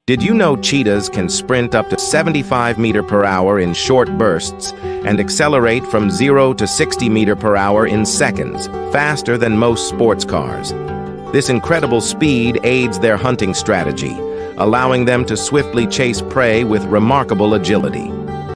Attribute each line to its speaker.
Speaker 1: Did you know cheetahs can sprint up to 75 meters per hour in short bursts and accelerate from 0 to 60 meters per hour in seconds, faster than most sports cars? This incredible speed aids their hunting strategy, allowing them to swiftly chase prey with remarkable agility.